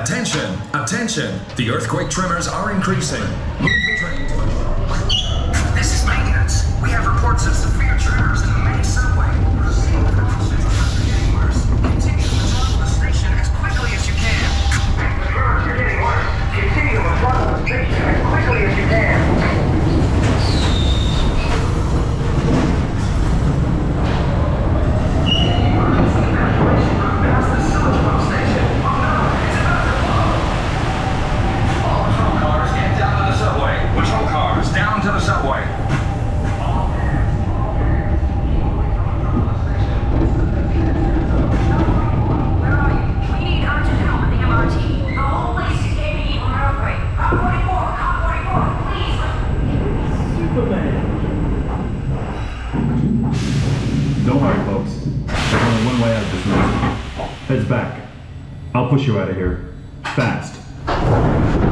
Attention! Attention! The earthquake tremors are increasing. Move the train to... This is maintenance. We have reports of severe tremors in the main subway. Proceed with caution. Tremors are getting worse. Continue to withdraw from the station as quickly as you can. The tremors are getting worse. Continue to withdraw from the station as quickly as you can. Don't worry, folks. There's only one way out of this room. Heads back. I'll push you out of here. Fast.